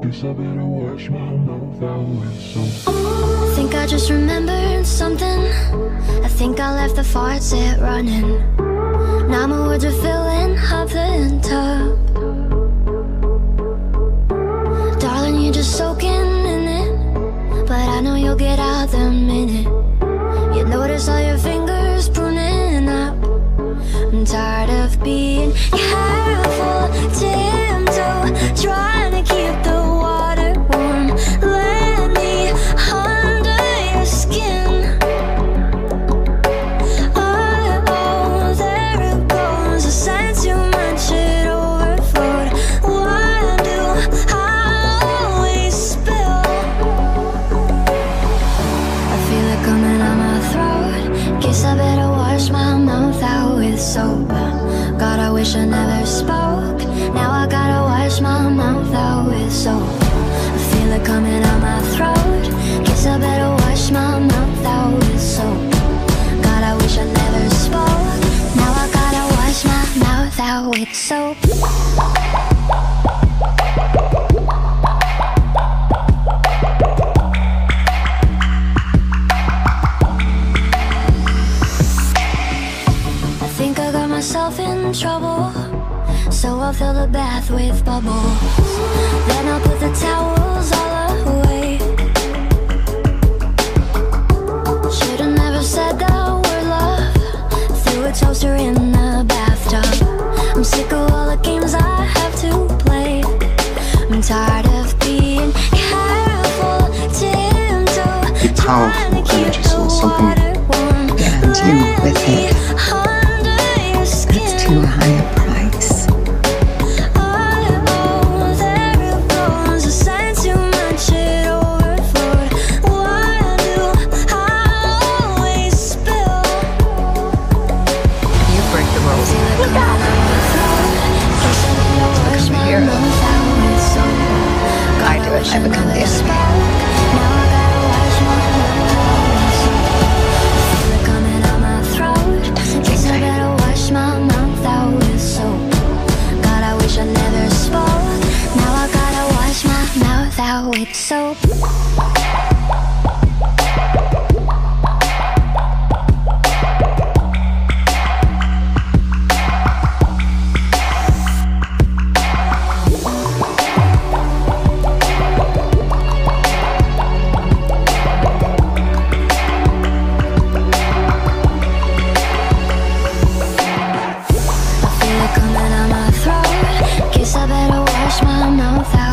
Guess I better wash my mouth out with soap. I think I just remembered something. I think I left the faucet running. Now my words are filling up the tub. Darling, you're just soaking in it, but I know you'll get out the minute you notice all your fingers pruning up. I'm tired of being careful, tiptoe, trying to keep the water warm. Let me under your skin. Oh, there it goes. I sense you much it overflowed. Why do I always spill? I feel it coming out my throat. Guess I better wash my mouth out with soap. God, I wish I never spoke. Now I gotta wash my mouth out with soap. I feel it coming out my throat. Guess I better wash my mouth out with soap. God, I wish I never spoke. Now I gotta wash my mouth out with soap. Myself in trouble, so I'll fill the bath with bubbles. Then I'll put the towels all away. Should've never said the word love. Threw a toaster in the bathtub. I'm sick of all the games I have to play. I'm tired of being careful, tiptoe, trying to keep the water warm. And you with it. It's too high a price. Oh, there it goes. I sense you much it overflowed. Why do I always spill? You break the rules. Look out! Look, I'm a hero. I do it, I become the enemy. Now I gotta wash my mouth. Feel it coming out my throat. Guess I better wash my mouth out with soap. God, I wish I never spoke. Now I gotta wash my mouth out with soap. Coming out my throat. Guess I better wash my mouth out.